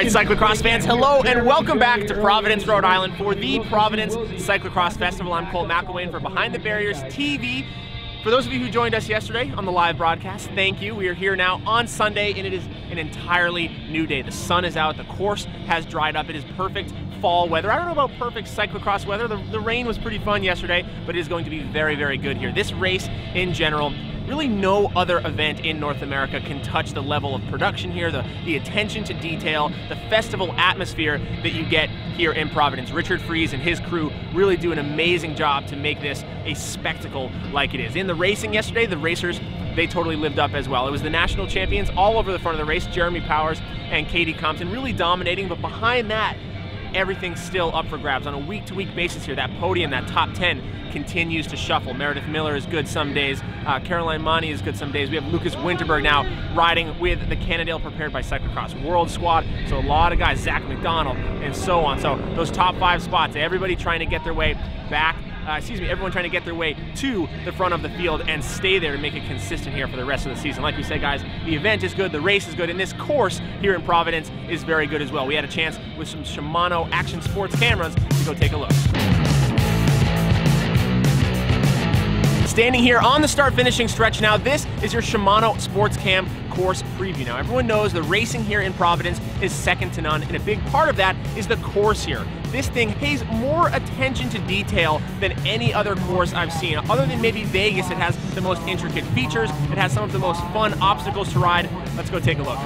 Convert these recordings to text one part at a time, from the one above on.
right, cyclocross fans, hello and welcome back to Providence, Rhode Island for the Providence Cyclo-cross Festival. I'm Cole McElwain for Behind the Barriers TV. For those of you who joined us yesterday on the live broadcast, thank you. We are here now on Sunday, and it is an entirely new day. The sun is out, the course has dried up. It is perfect fall weather. I don't know about perfect cyclocross weather. The rain was pretty fun yesterday, but it is going to be very, very good here. This race in general, really no other event in North America can touch the level of production here, the attention to detail, the festival atmosphere that you get here in Providence. Richard Fries and his crew really do an amazing job to make this a spectacle like it is. In the racing yesterday, the racers, they totally lived up as well. It was the national champions all over the front of the race, Jeremy Powers and Katie Compton really dominating, but behind that, everything's still up for grabs on a week-to-week basis here. That podium, that top 10 continues to shuffle. Meredith Miller is good some days. Caroline Monty is good some days. We have Lucas Winterberg now riding with the Cannondale Prepared by Cyclo-cross World Squad. So a lot of guys, Zach McDonald and so on. So those top 5 spots, everybody trying to get their way back. Everyone trying to get their way to the front of the field and stay there and make it consistent here for the rest of the season. Like we said, guys, the event is good, the race is good, and this course here in Providence is very good as well. We had a chance with some Shimano Action Sports cameras to go take a look. Standing here on the start-finishing stretch now, this is your Shimano Sports Cam course preview. Now, everyone knows the racing here in Providence is second to none, and a big part of that is the course here. This thing pays more attention to detail than any other course I've seen. Other than maybe Vegas, it has the most intricate features, it has some of the most fun obstacles to ride. Let's go take a look.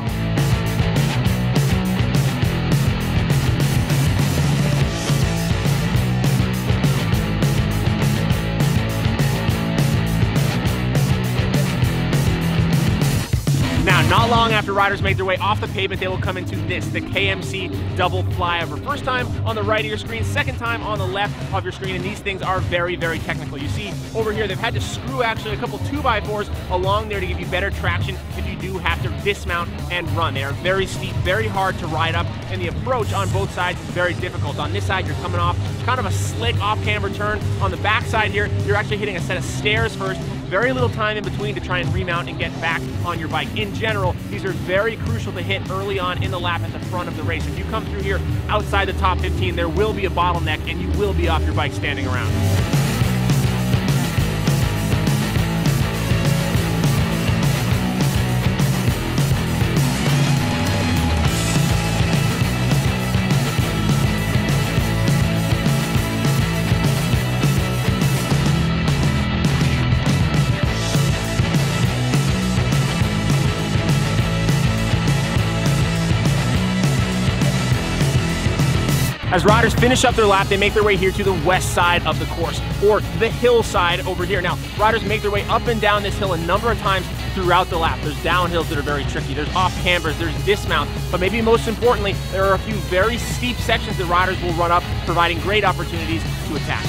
Not long after riders make their way off the pavement, they will come into this, the KMC double flyover. First time on the right of your screen, second time on the left of your screen, and these things are very, very technical. You see over here, they've had to screw actually a couple 2x4s along there to give you better traction if you do have to dismount and run. They are very steep, very hard to ride up, and the approach on both sides is very difficult. On this side, you're coming off kind of a slick off-camber turn. On the back side here, you're actually hitting a set of stairs first. Very little time in between to try and remount and get back on your bike. In general, these are very crucial to hit early on in the lap at the front of the race. If you come through here outside the top 15, there will be a bottleneck and you will be off your bike standing around. As riders finish up their lap, they make their way here to the west side of the course, or the hillside over here. Now, riders make their way up and down this hill a number of times throughout the lap. There's downhills that are very tricky, there's off cambers, there's dismounts, but maybe most importantly, there are a few very steep sections that riders will run up, providing great opportunities to attack.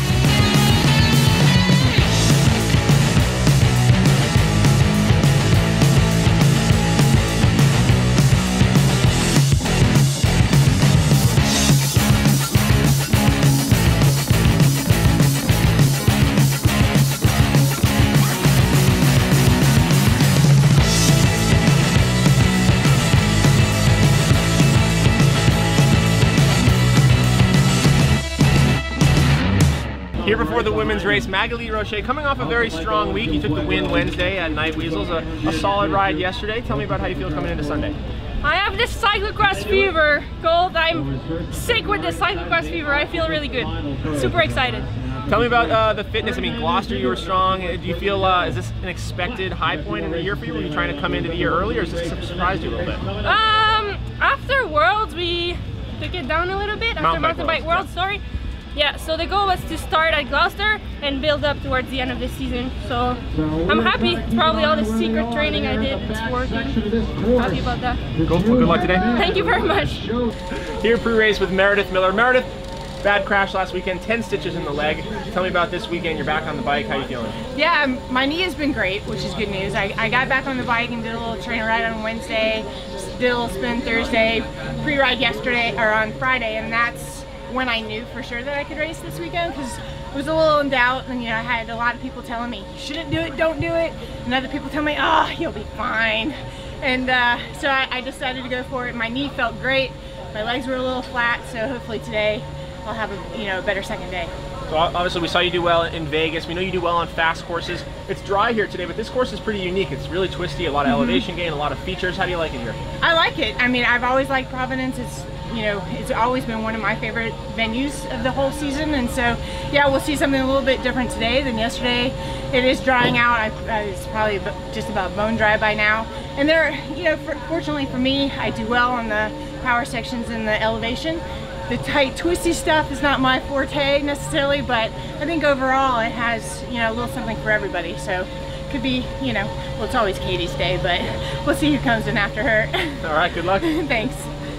Here before the women's race, Magali Roche coming off a very strong week. You took the win Wednesday at Night Weasels, a solid ride yesterday. Tell me about how you feel coming into Sunday. I have this cyclocross fever, Gold. I'm sick with this cyclocross fever. I feel really good. Super excited. Tell me about the fitness. I mean, Gloucester, you were strong. Do you feel, is this an expected high point in the year for you? Were you trying to come into the year early, or has this surprised you a little bit? After Worlds, we took it down a little bit. After Mountain Bike Worlds, sorry. Yeah, so the goal was to start at Gloucester and build up towards the end of the season. So I'm happy. It's probably all the secret training I did. It's working. I'm happy about that. Cool. Well, good luck today. Thank you very much. Here pre-race with Meredith Miller. Meredith, bad crash last weekend, 10 stitches in the leg. Tell me about this weekend. You're back on the bike. How you feeling? Yeah, my knee has been great, which is good news. I got back on the bike and did a little trainer ride on Wednesday, did a little spin Thursday, pre-ride yesterday, or on Friday, and that's when I knew for sure that I could race this weekend, because I was a little in doubt, and I had a lot of people telling me, you shouldn't do it, don't do it, and other people tell me, oh, you'll be fine. And so I decided to go for it. My knee felt great. my legs were a little flat, so hopefully today I'll have a better second day. So obviously we saw you do well in Vegas. We know you do well on fast courses. It's dry here today, but this course is pretty unique. It's really twisty, a lot of elevation gain, a lot of features. How do you like it here? I like it. I mean, I've always liked Providence. It's always been one of my favorite venues of the whole season, and so yeah, we'll see something a little bit different today than yesterday. It is drying out. It's probably just about bone dry by now, and fortunately for me, I do well on the power sections and the elevation. The tight, twisty stuff is not my forte necessarily, but I think overall it has, a little something for everybody. So could be, well, it's always Katie's day, but we'll see who comes in after her. All right, good luck. Thanks.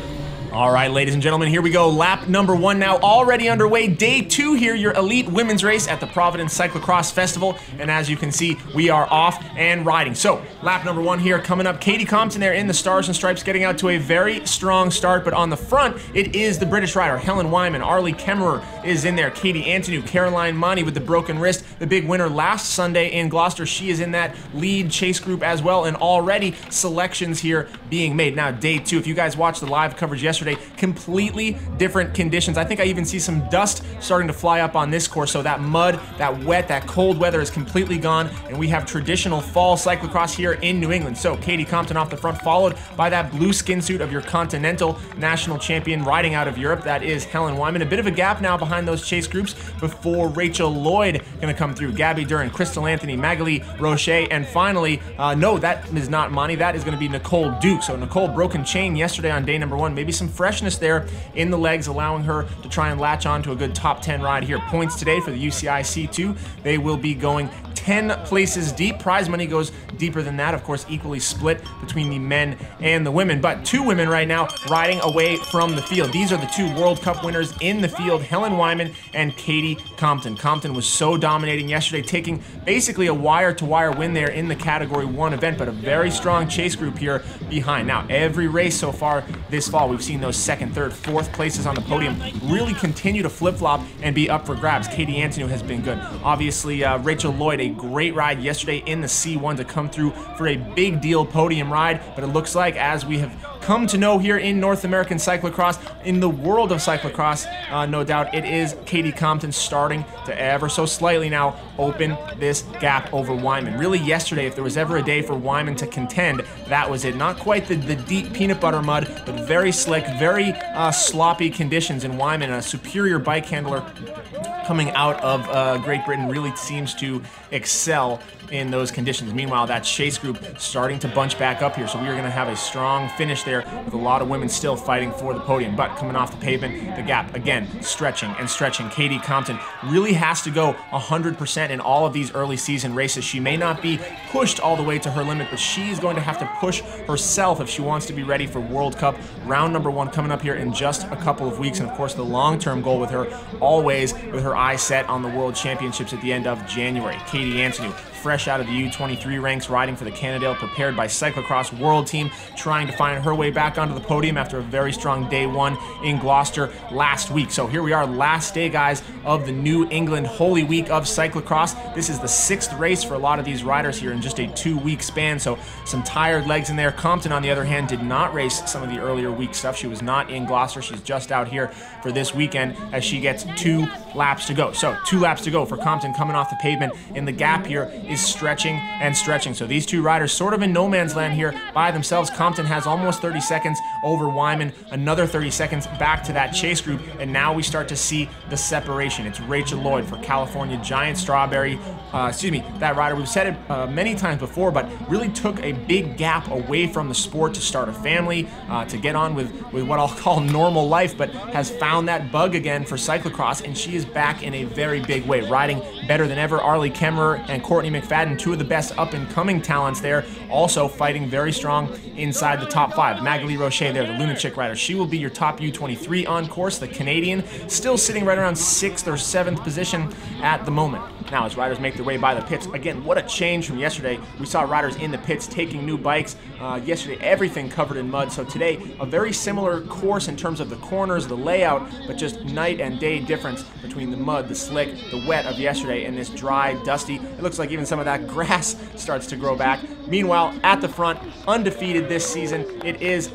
All right, ladies and gentlemen, here we go. Lap number 1 now already underway. Day 2 here, your elite women's race at the Providence Cyclo-cross Festival. And as you can see, we are off and riding. So lap number 1 here coming up. Katie Compton there in the Stars and Stripes getting out to a very strong start. But on the front, it is the British rider, Helen Wyman. Arlie Kemmerer is in there. Katie Antonu, Caroline Monty with the broken wrist. The big winner last Sunday in Gloucester. She is in that lead chase group as well. And already selections here being made. Now, day 2, if you guys watched the live coverage yesterday, completely different conditions. I think I even see some dust starting to fly up on this course. So that mud, that wet, that cold weather is completely gone, and we have traditional fall cyclocross here in New England. So Katie Compton off the front, followed by that blue skin suit of your Continental National Champion riding out of Europe. That is Helen Wyman. A bit of a gap now behind those chase groups before Rachel Lloyd going to come through. Gabby Duran, Crystal Anthony, Magali Roche, and finally, no, that is not Monty. That is going to be Nicole Duke. So Nicole broken chain yesterday on day number 1. Maybe some freshness there in the legs, allowing her to try and latch on to a good top 10 ride here. Points today for the UCI C2. They will be going 10 places deep. Prize money goes deeper than that, of course, equally split between the men and the women. But 2 women right now riding away from the field. These are the 2 World Cup winners in the field, Helen Wyman and Katie Compton. Compton was so dominating yesterday, taking basically a wire-to-wire win there in the Category 1 event, but a very strong chase group here behind. Now, every race so far this fall, we've seen those 2nd, 3rd, 4th places on the podium really continue to flip-flop and be up for grabs. Katie Antonu has been good. Obviously, Rachel Lloyd, a great ride yesterday in the C1 to come through for a big deal podium ride, but it looks like, as we have come to know here in North American cyclocross, in the world of cyclocross, no doubt, it is Katie Compton starting to ever so slightly now open this gap over Wyman. Really, yesterday, if there was ever a day for Wyman to contend, that was it. Not quite the deep peanut butter mud, but very slick, very sloppy conditions, and Wyman, a superior bike handler coming out of Great Britain, really seems to excel in those conditions. Meanwhile, that chase group starting to bunch back up here, so we are going to have a strong finish there with a lot of women still fighting for the podium. But coming off the pavement, the gap again stretching and stretching. Katie Compton really has to go 100% in all of these early season races. She may not be pushed all the way to her limit, but she's going to have to push herself if she wants to be ready for World Cup round number 1 coming up here in just a couple of weeks. And of course, the long-term goal with her, always with her eye set on the World Championships at the end of January. Katie Antonu, fresh out of the U23 ranks, riding for the Cannondale, prepared by Cyclo-cross World Team, trying to find her way back onto the podium after a very strong day 1 in Gloucester last week. So here we are, last day, guys, of the New England Holy Week of cyclocross. This is the 6th race for a lot of these riders here in just a 2-week span, so some tired legs in there. Compton, on the other hand, did not race some of the earlier week stuff. She was not in Gloucester. She's just out here for this weekend as she gets 2 laps to go. So 2 laps to go for Compton coming off the pavement, and the gap here is stretching and stretching. So these 2 riders sort of in no man's land here by themselves. Compton has almost 30 seconds over Wyman, another 30 seconds back to that chase group, and now we start to see the separation. It's Rachel Lloyd for California Giant Strawberry, that rider, we've said it many times before, but really took a big gap away from the sport to start a family, to get on with what I'll call normal life, but has found that bug again for cyclocross, and she is back in a very big way, riding better than ever. Arlie Kemmerer and Courtney McFadden, 2 of the best up-and-coming talents there, also fighting very strong inside the top 5. Magali Roche there, the lunatic rider, she will be your top U23 on course. The Canadian still sitting right around 6th or 7th position at the moment. Now, as riders make their way by the pits, again, what a change from yesterday. We saw riders in the pits taking new bikes. Yesterday, everything covered in mud. So today, a very similar course in terms of the corners, the layout, but just night and day difference between the mud, the slick, the wet of yesterday, and this dry, dusty. It looks like even some of that grass starts to grow back. Meanwhile, at the front, undefeated this season, it is Katie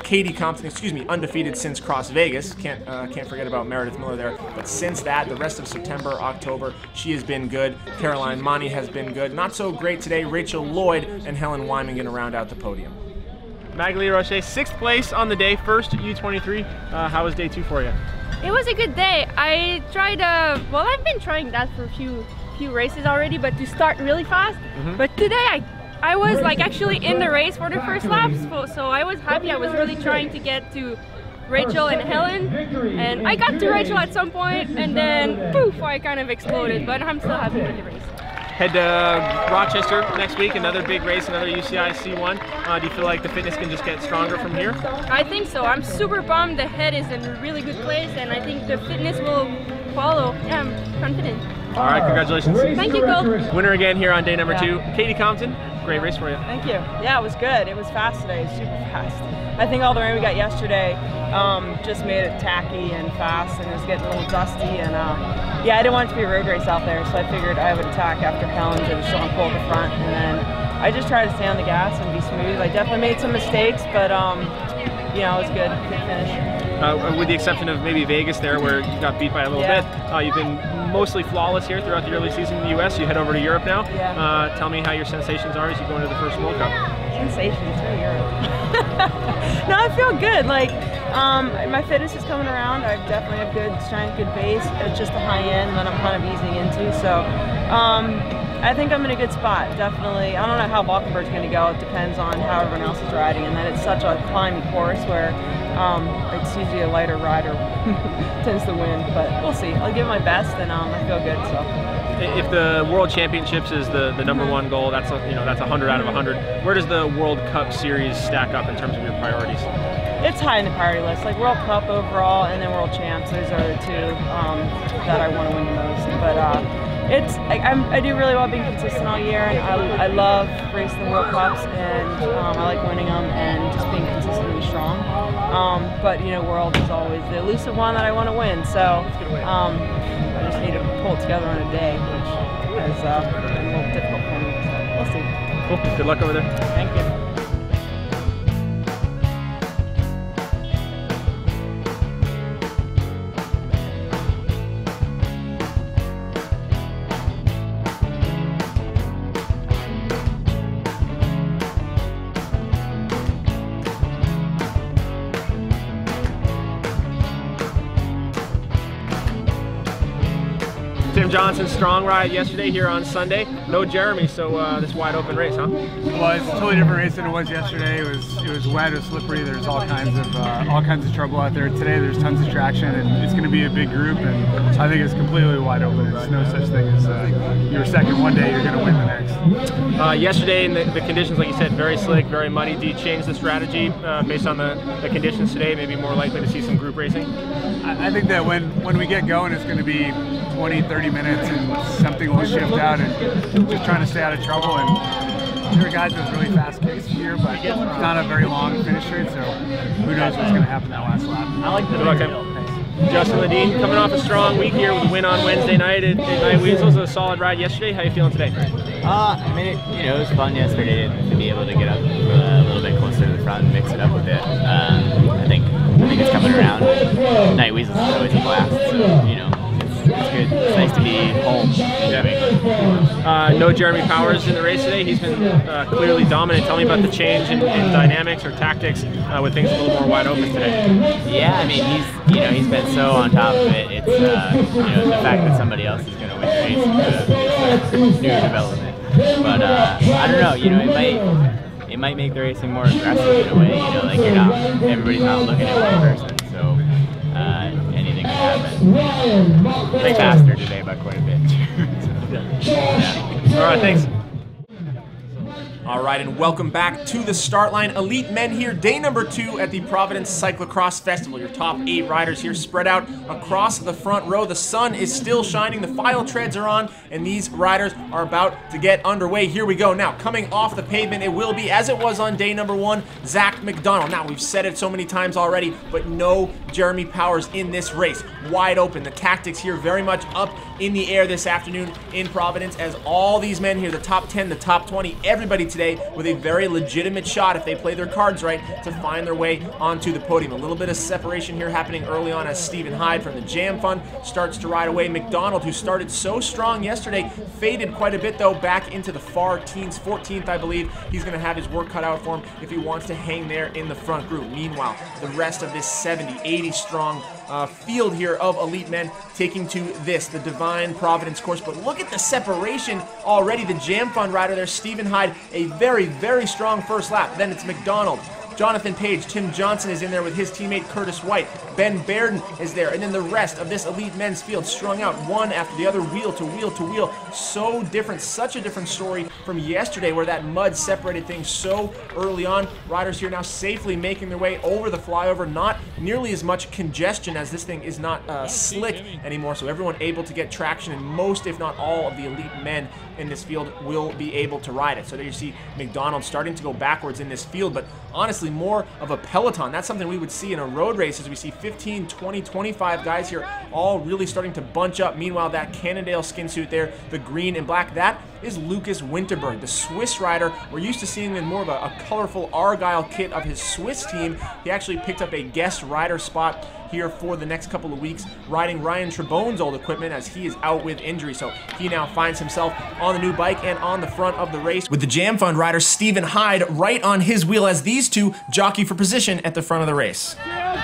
Compton, excuse me, undefeated since Cross Vegas. Can't forget about Meredith Miller there. But since that, the rest of September, October, she has been good. Caroline Monty has been good. Not so great today. Rachel Lloyd and Helen Wyman going to round out the podium. Magali Roche, 6th place on the day, first U23. How was day 2 for you? It was a good day. I tried, well, I've been trying that for a few races already, but to start really fast. But today I was like actually in the race for the first laps, so I was happy. I was really trying to get to Rachel and Helen, and I got to Rachel at some point, and then poof, I kind of exploded, but I'm still happy with the race. Head to Rochester next week, another big race, another UCI C1. Do you feel like the fitness can just get stronger from here? I think so. I'm super pumped. The head is in a really good place, and I think the fitness will follow. Yeah, I'm confident. All right, congratulations. Thank you, Cole. Winner again here on day number 2. Katie Compton, great race for you. Thank you. Yeah, it was good. It was fast today, super fast. I think all the rain we got yesterday just made it tacky and fast, and it was getting a little dusty. And yeah, I didn't want it to be a road race out there, so I figured I would attack after Helen's and show on pole at the front, and then I just tried to stay on the gas and be smooth. I definitely made some mistakes, but you know, it was good. Good finish. With the exception of maybe Vegas there, where you got beat by a little bit, you've been mostly flawless here throughout the early season in the U.S. You head over to Europe now. Yeah. Tell me how your sensations are as you go into the first World Cup. Sensations for Europe. No, I feel good. Like, my fitness is coming around. I definitely have good strength, good base. It's just the high end that I'm kind of easing into. So, I think I'm in a good spot, definitely. I don't know how Valkenburg's going to go. It depends on how everyone else is riding, and then it's such a climbing course where it's usually a lighter rider tends to win. But we'll see. I'll give my best, and I feel good. So. If the World Championships is the number 1 goal, that's that's 100 out of 100. Where does the World Cup Series stack up in terms of your priorities? It's high in the priority list, like World Cup overall, and then World Champs. Those are the 2 that I want to win the most. But I do really well being consistent all year, and I love racing the World Cups, and I like winning them and just being consistently strong. But you know, World is always the elusive one that I want to win. So I just need to pull it together on a day, which is a little difficult for me. So we'll see. Cool. Good luck over there. Thank you. Tim Johnson, strong ride yesterday here on Sunday. No Jeremy, so this wide open race, huh? Well, it's a totally different race than it was yesterday. It was wet, it was slippery. There's all kinds of trouble out there. Today there's tons of traction, and it's going to be a big group, and I think it's completely wide open. There's no such thing as you're second one day, you're going to win the next. Yesterday, in the conditions, like you said, very slick, very muddy. Do you change the strategy based on the conditions today? Maybe more likely to see some group racing? I think that when we get going, it's going to be 20-30 minutes, and something will shift out, and just trying to stay out of trouble. And there are guys with really fast kicks here, but it's not a very long finish straight, so who knows what's going to happen that last lap. I like the good luck, Tim. Justin Ledeen coming off a strong week here with a win on Wednesday night at Night Weasels. A solid ride yesterday. How are you feeling today? I mean, it was fun yesterday to be able to get up a little bit closer to the front and mix it up a bit. I think it's coming around. Night Weasels is always a blast, so it's good. It's nice to be home in New England. No Jeremy Powers in the race today. He's been clearly dominant. Tell me about the change in dynamics or tactics with things a little more wide open today. Yeah, I mean, he's been so on top of it. It's the fact that somebody else is going to win the race is new development. But I don't know. It might make the racing more aggressive in a way. Like everybody's not looking at one person, so anything can happen. Way faster today by quite a bit. Yeah. All right, thanks. All right, and welcome back to the start line. Elite men here, day number 2 at the Providence Cyclo-cross Festival. Your top 8 riders here spread out across the front row. The sun is still shining, the file treads are on, and these riders are about to get underway. Here we go. Now, coming off the pavement, it will be, as it was on day number 1, Zach McDonald. Now, we've said it so many times already, but no Jeremy Powers in this race. Wide open. The tactics here very much up in the air this afternoon in Providence, as all these men here, the top 10, the top 20, everybody today with a very legitimate shot, if they play their cards right, to find their way onto the podium. A little bit of separation here happening early on as Stephen Hyde from the Jam Fund starts to ride away. McDonald, who started so strong yesterday, faded quite a bit though, back into the far teens, 14th I believe. He's going to have his work cut out for him if he wants to hang there in the front group. Meanwhile, the rest of this 70, 80 strong field here of elite men taking to this, the Divine Providence course. But look at the separation already. The Jam Fund rider there, Stephen Hyde, a very, very strong first lap. Then it's McDonald, Jonathan Page, Tim Johnson is in there with his teammate Curtis White, Ben Bairden is there, and then the rest of this elite men's field strung out one after the other, wheel to wheel to wheel. So different, such a different story from yesterday where that mud separated things so early on. Riders here now safely making their way over the flyover, not nearly as much congestion as this thing is not slick anymore, so everyone able to get traction, and most if not all of the elite men in this field will be able to ride it. So there you see McDonald starting to go backwards in this field, but honestly more of a peloton. That's something we would see in a road race, as we see 15, 20, 25 guys here all really starting to bunch up. Meanwhile, that Cannondale skin suit there, the green and black, that is Lucas Winterberg, the Swiss rider. We're used to seeing him in more of a colorful Argyle kit of his Swiss team. He actually picked up a guest rider spot here for the next couple of weeks, riding Ryan Trebone's old equipment as he is out with injury. So he now finds himself on the new bike and on the front of the race, with the Jam Fund rider Stephen Hyde right on his wheel as these two jockey for position at the front of the race.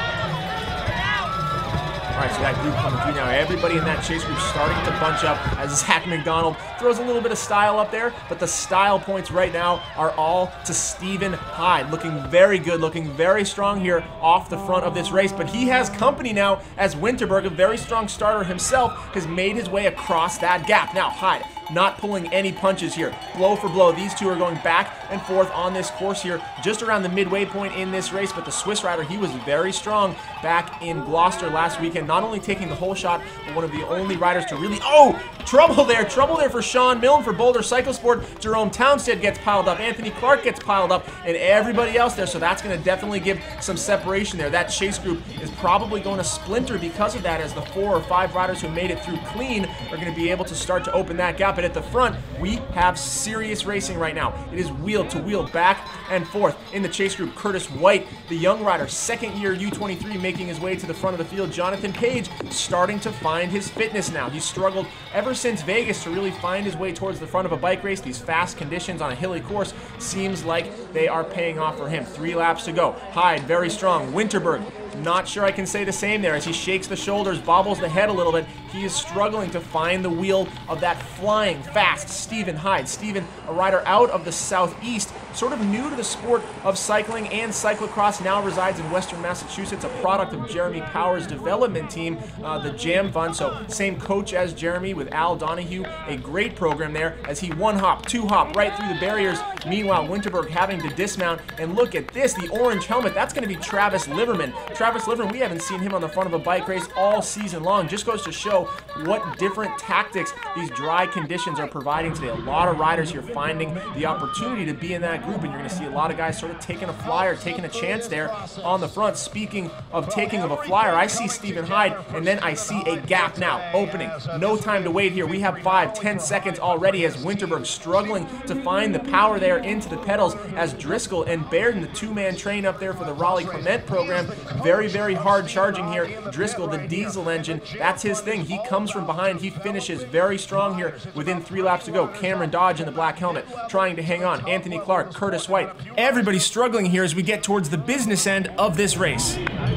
All right, so that group coming through now. Everybody in that chase group starting to bunch up as Zach McDonald throws a little bit of style up there, but the style points right now are all to Stephen Hyde. Looking very good, looking very strong here off the front of this race, but he has company now as Winterberg, a very strong starter himself, has made his way across that gap. Now Hyde not pulling any punches here, blow for blow. These two are going back and forth on this course here, just around the midway point in this race, but the Swiss rider, he was very strong back in Gloucester last weekend, not only taking the whole shot, but one of the only riders to really, trouble there for Sean Milne for Boulder Cyclosport. Jerome Townsend gets piled up, Anthony Clark gets piled up, and everybody else there, so that's going to definitely give some separation there. That chase group is probably going to splinter because of that, as the 4 or 5 riders who made it through clean are going to be able to start to open that gap. But at the front, we have serious racing right now. It is wheel to wheel, back and forth. In the chase group, Curtis White, the young rider, second year U23, making his way to the front of the field. Jonathan Page starting to find his fitness now. He's struggled ever since Vegas to really find his way towards the front of a bike race. These fast conditions on a hilly course seems like they are paying off for him. 3 laps to go. Hyde, very strong. Winterberg, not sure I can say the same there, as he shakes the shoulders, bobbles the head a little bit. He is struggling to find the wheel of that flying fast Stephen Hyde. Stephen, a rider out of the southeast, sort of new to the sport of cycling and cyclocross, now resides in Western Massachusetts, a product of Jeremy Powers' development team, the Jam Fund. So same coach as Jeremy with Al Donahue, a great program there, as he 1-hop, 2-hop right through the barriers. Meanwhile, Winterberg having to dismount, and look at this, the orange helmet, that's going to be Travis Liverman. Travis Liverman, we haven't seen him on the front of a bike race all season long. Just goes to show what different tactics these dry conditions are providing today. A lot of riders here finding the opportunity to be in that group, and you're going to see a lot of guys sort of taking a flyer, taking a chance there on the front. Speaking of taking of a flyer, I see Stephen Hyde, and then I see a gap now opening. No time to wait here. We have 5-10 seconds already as Winterberg struggling to find the power there into the pedals, as Driscoll and Bairden, the 2-man train up there for the Raleigh Clement program, very, very hard charging here. Driscoll, the diesel engine, that's his thing. He comes from behind. He finishes very strong here within 3 laps to go. Cameron Dodge in the black helmet trying to hang on. Anthony Clark, Curtis White. Everybody's struggling here as we get towards the business end of this race.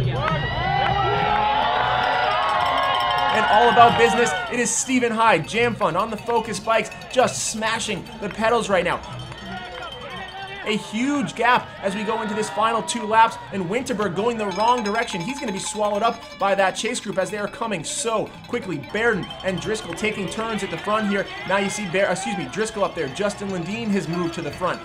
And all about business, it is Stephen Hyde, Jam Fund on the Focus bikes, just smashing the pedals right now. A huge gap as we go into this final 2 laps, and Winterberg going the wrong direction. He's going to be swallowed up by that chase group as they are coming so quickly. Bairden and Driscoll taking turns at the front here. Now you see Driscoll up there. Justin Lundeen has moved to the front.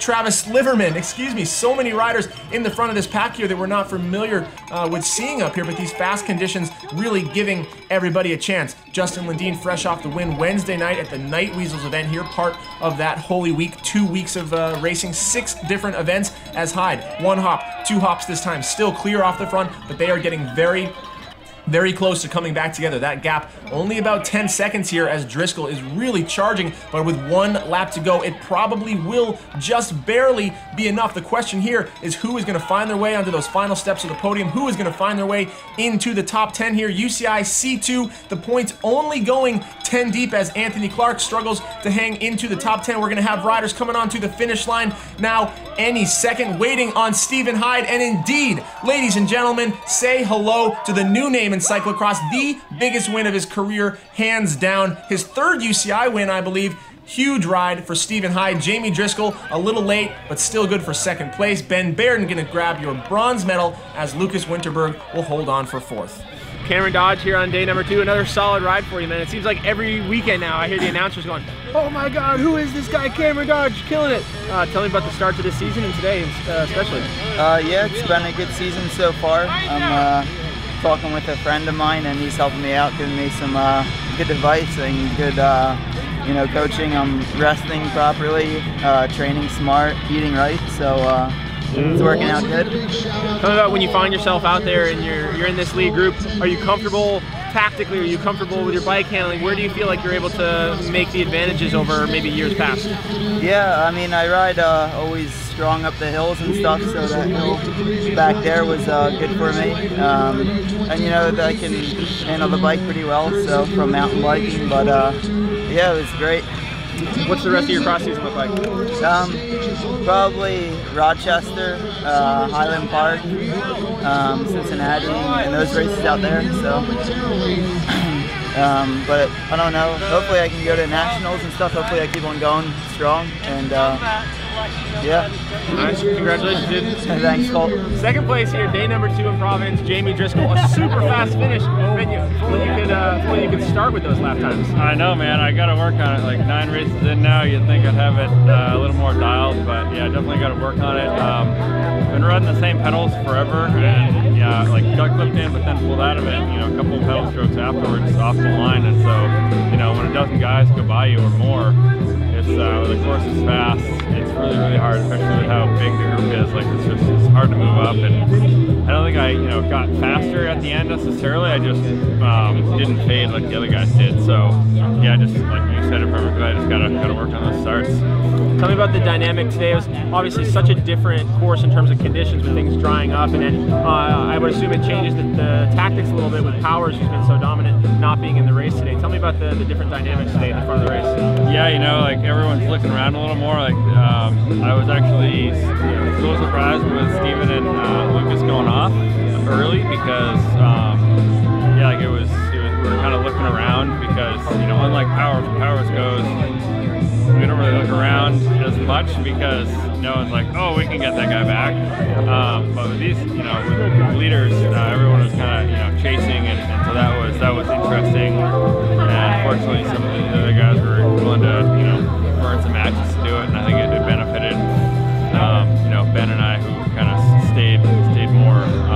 Travis Liverman, excuse me. So many riders in the front of this pack here that we're not familiar with seeing up here, but these fast conditions really giving everybody a chance. Justin Lundeen fresh off the win Wednesday night at the Night Weasels event here, part of that Holy Week, 2 weeks of racing, 6 different events as Hyde. 1 hop, 2 hops this time, still clear off the front, but they are getting very close to coming back together. That gap only about 10 seconds here as Driscoll is really charging, but with 1 lap to go, it probably will just barely be enough. The question here is who is going to find their way onto those final steps of the podium, who is going to find their way into the top 10 here. UCI C2, the points only going 10 deep as Anthony Clark struggles to hang into the top 10. We're going to have riders coming onto the finish line now any second, waiting on Stephen Hyde. And indeed, ladies and gentlemen, say hello to the new name in cyclocross, the biggest win of his career, hands down. His 3rd UCI win, I believe. Huge ride for Stephen Hyde. Jamie Driscoll, a little late, but still good for 2nd place. Ben Bairden going to grab your bronze medal as Lucas Winterberg will hold on for 4th. Cameron Dodge here on day number 2. Another solid ride for you, man. It seems like every weekend now I hear the announcers going, oh my God, who is this guy, Cameron Dodge, killing it. Tell me about the start to this season and today especially. Yeah, it's been a good season so far. I'm talking with a friend of mine and he's helping me out, giving me some good advice and good you know, coaching. I'm resting properly, training smart, eating right, so it's working out good. Tell me about when you find yourself out there and you're in this lead group. Are you comfortable tactically? Are you comfortable with your bike handling? Where do you feel like you're able to make the advantages over maybe years past? Yeah, I mean, I ride always strong up the hills and stuff, so that hill back there was good for me. And you know, I can handle the bike pretty well, so from mountain biking, but yeah, it was great. What's the rest of your cross season look like? Probably Rochester, Highland Park, Cincinnati, and those races out there. So, but I don't know. Hopefully, I can go to nationals and stuff. Hopefully, I keep on going strong. And yeah. Nice. Congratulations, dude. Thanks, Colt. 2nd place here, day number 2 in Providence. Jamie Driscoll, a super fast finish. When you could start with those lap times. I know, man. I got to work on it. Like 9 races in now, you'd think I'd have it a little more dialed, but yeah, definitely got to work on it. Been riding the same pedals forever, and yeah, like got clipped in, but then pulled out of it. You know, a couple of pedal strokes afterwards off the line, and so you know, when a dozen guys go by you or more, it's the course is fast. It's really hard, especially with how big the group is. Like it's hard to move up, and I don't think I got faster at the end necessarily. I just didn't fade like the other guys did. So yeah, just like you said it perfectly. I just gotta work on those starts. Tell me about the dynamic today. It was obviously such a different course in terms of conditions with things drying up, and then I would assume it changes the tactics a little bit with Powers, who's been so dominant, not being in the race today. Tell me about the different dynamics today in the front of the race. Yeah, you know, like everyone's looking around a little more. Like I was actually a little surprised with Steven and Lucas going off early because yeah, like we were kind of looking around because unlike Powers goes, we don't really look around as much because no one's like, oh, we can get that guy back. But with these, with leaders, everyone was kind of chasing, and so that was interesting. And fortunately, some of the other guys were willing to burn some matches to do it, and I think it benefited. Ben and I, who kind of stayed more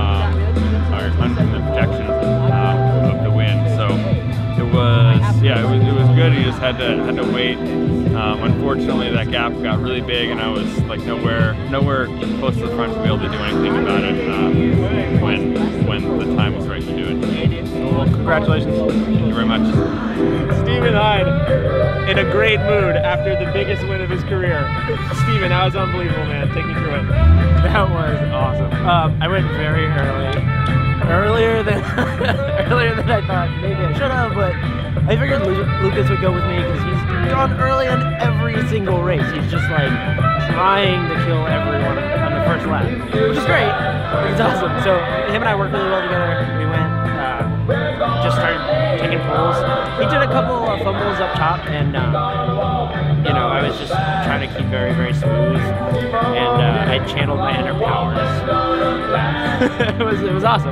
under the protection of the wind. So it was good. You just had to wait. Unfortunately, that gap got really big, and I was like nowhere close to the front to be able to do anything about it when the time was right to do it. Well, congratulations. Thank you very much. Stephen Hyde in a great mood after the biggest win of his career. Stephen, that was unbelievable, man. Take me through it. That was awesome. I went very earlier than I thought maybe I should have, but I figured Lucas would go with me because he's gone early on every single race. He's just like trying to kill everyone on the first lap, which is great. It's awesome. So him and I worked really well together. We went, just started taking pulls. He did a couple of fumbles up top, and I was just trying to keep very, very smooth, and I channeled my inner powers. it was awesome.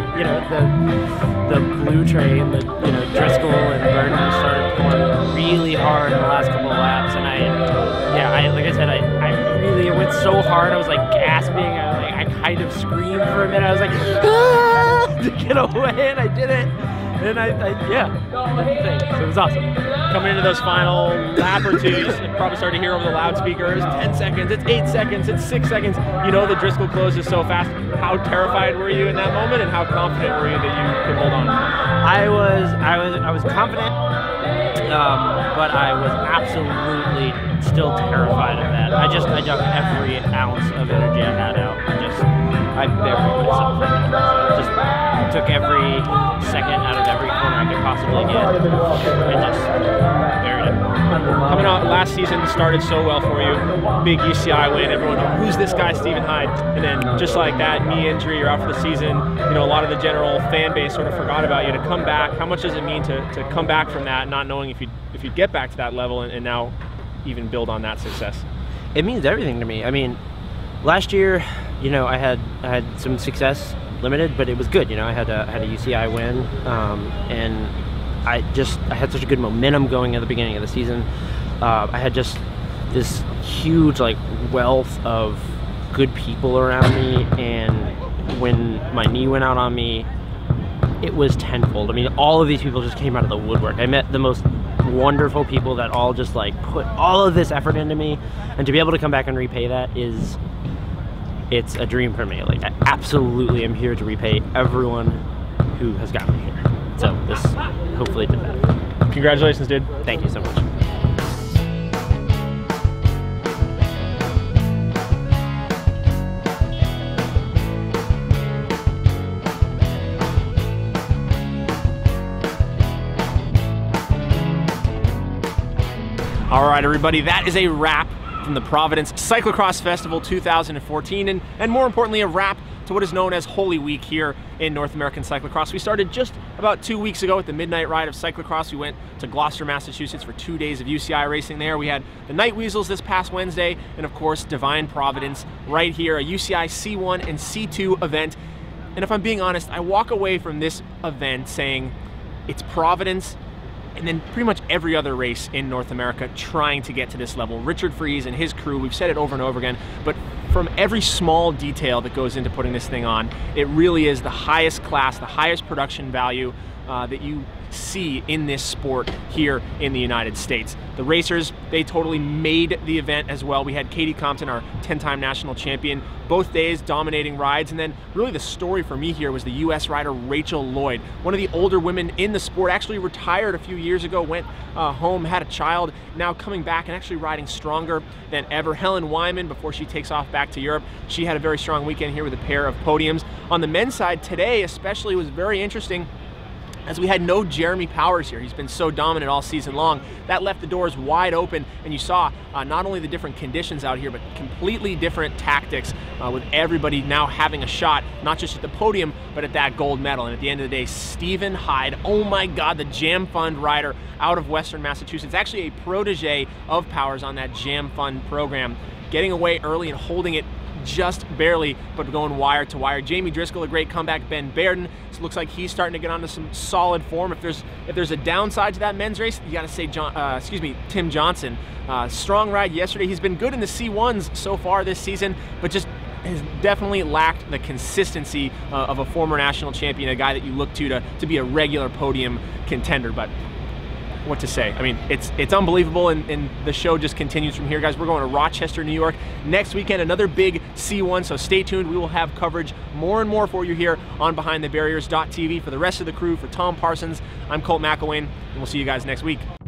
The blue train, Driscoll and Burton started pulling really hard in the last couple of laps, and like I said, I really so hard. I was like gasping. I kind of screamed for a minute. I was like, ah! to get away, and I did it. And yeah, so it was awesome. Coming into those final lap or two, you probably started to hear over the loudspeakers, 10 seconds, it's 8 seconds, it's 6 seconds. You know the Driscoll closes so fast. How terrified were you in that moment, and how confident were you that you could hold on? I was confident, but I was absolutely still terrified of that. I dug every ounce of energy I had out. I buried myself in it. So just took every second out of every corner I could possibly get and just buried it. Coming out last season started so well for you. Big UCI win, everyone, who's this guy, Stephen Hyde? And then just like that, knee injury, you're out for the season. You know, a lot of the general fan base sort of forgot about you. To come back, how much does it mean to come back from that, not knowing if you'd get back to that level and now even build on that success? It means everything to me. I mean, last year, you know, I had some success, limited, but it was good. You know, I had a UCI win, and I had such a good momentum going at the beginning of the season. I had just this huge like wealth of good people around me, and when my knee went out on me, it was tenfold. I mean, all of these people just came out of the woodwork. I met the most wonderful people that all just like put all of this effort into me, and to be able to come back and repay that it's a dream for me. Like, I absolutely am here to repay everyone who has gotten me here. So this hopefully did that. Congratulations, dude. Thank you so much. All right, everybody, that is a wrap from the Providence Cyclo-cross Festival 2014, and more importantly, a wrap to what is known as Holy Week here in North American Cyclocross. We started just about 2 weeks ago with the midnight ride of Cyclo-cross. We went to Gloucester, Massachusetts for 2 days of UCI racing there. We had the Night Weasels this past Wednesday, and of course, Divine Providence right here, a UCI C1 and C2 event. And if I'm being honest, I walk away from this event saying it's Providence and then pretty much every other race in North America trying to get to this level. Richard Freeze and his crew, we've said it over and over again, but from every small detail that goes into putting this thing on, it really is the highest class, the highest production value that you see in this sport here in the United States. The racers, they totally made the event as well. We had Katie Compton, our 10-time national champion, both days dominating rides, and then really the story for me here was the US rider Rachel Lloyd, one of the older women in the sport, actually retired a few years ago, went home, had a child, now coming back and actually riding stronger than ever. Helen Wyman, before she takes off back to Europe, she had a very strong weekend here with a pair of podiums. On the men's side today especially was very interesting, as we had no Jeremy Powers here. He's been so dominant all season long. That left the doors wide open, and you saw not only the different conditions out here, but completely different tactics with everybody now having a shot, not just at the podium, but at that gold medal. And at the end of the day, Stephen Hyde, oh my God, the Jam Fund rider out of Western Massachusetts, actually a protege of Powers on that Jam Fund program, getting away early and holding it just barely, but going wire to wire. Jamie Driscoll, a great comeback. Ben Bairden, so looks like he's starting to get onto some solid form. If there's a downside to that men's race, you got to say Tim Johnson. Strong ride yesterday. He's been good in the C1s so far this season, but just has definitely lacked the consistency of a former national champion, a guy that you look to be a regular podium contender. But what to say? I mean, it's unbelievable, and the show just continues from here, guys. We're going to Rochester, New York next weekend, another big C1, so stay tuned. We will have coverage more and more for you here on BehindTheBarriers.tv. For the rest of the crew, for Tom Parsons, I'm Colt McElwain, and we'll see you guys next week.